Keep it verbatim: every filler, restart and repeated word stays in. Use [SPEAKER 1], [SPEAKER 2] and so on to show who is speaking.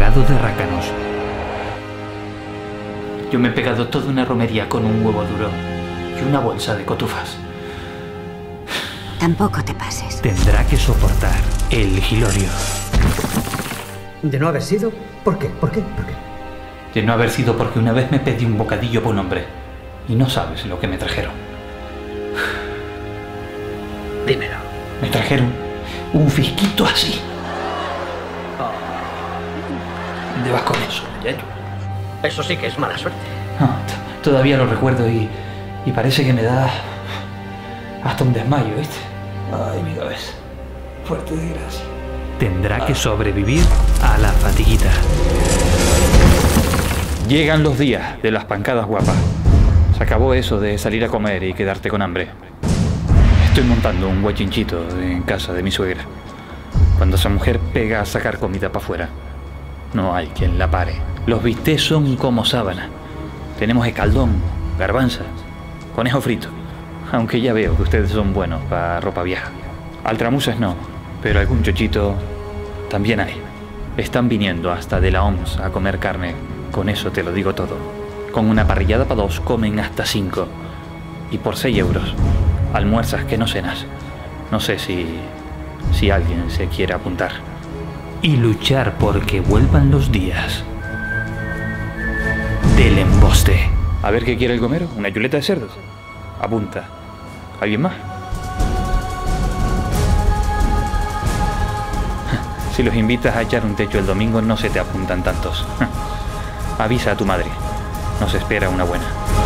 [SPEAKER 1] plagado de rácanos. Yo me he pegado toda una romería con un huevo duro y una bolsa de cotufas.
[SPEAKER 2] Tampoco te pases.
[SPEAKER 1] Tendrá que soportar el gilorio.
[SPEAKER 3] ¿De no haber sido? ¿Por qué? ¿Por qué? ¿Por qué?
[SPEAKER 1] De no haber sido porque una vez me pedí un bocadillo por un hombre y no sabes lo que me trajeron.
[SPEAKER 3] Dímelo.
[SPEAKER 1] Me trajeron un fisquito así. ¿Dónde vas con eso?
[SPEAKER 3] Eso sí que es mala suerte.
[SPEAKER 1] Ah, todavía lo recuerdo y, y parece que me da hasta un desmayo, ¿viste? Ay, mi cabeza. Fuerte desgracia. Tendrá que sobrevivir a la fatiguita. Llegan los días de las pancadas guapas. Se acabó eso de salir a comer y quedarte con hambre. Estoy montando un guachinchito en casa de mi suegra. Cuando esa mujer pega a sacar comida para afuera, no hay quien la pare. Los bistecs son como sábana. Tenemos escaldón, garbanzas, conejo frito. Aunque ya veo que ustedes son buenos para ropa vieja. Altramusas no, pero algún chochito también hay. Están viniendo hasta de la O M S a comer carne. Con eso te lo digo todo. Con una parrillada para dos comen hasta cinco. Y por seis euros almuerzas que no cenas. No sé si, si alguien se quiere apuntar. Y luchar porque vuelvan los días del emboste. A ver qué quiere el gomero. ¿Una chuleta de cerdos? Apunta. ¿Alguien más? Si los invitas a echar un techo el domingo, no se te apuntan tantos. Avisa a tu madre. Nos espera una buena.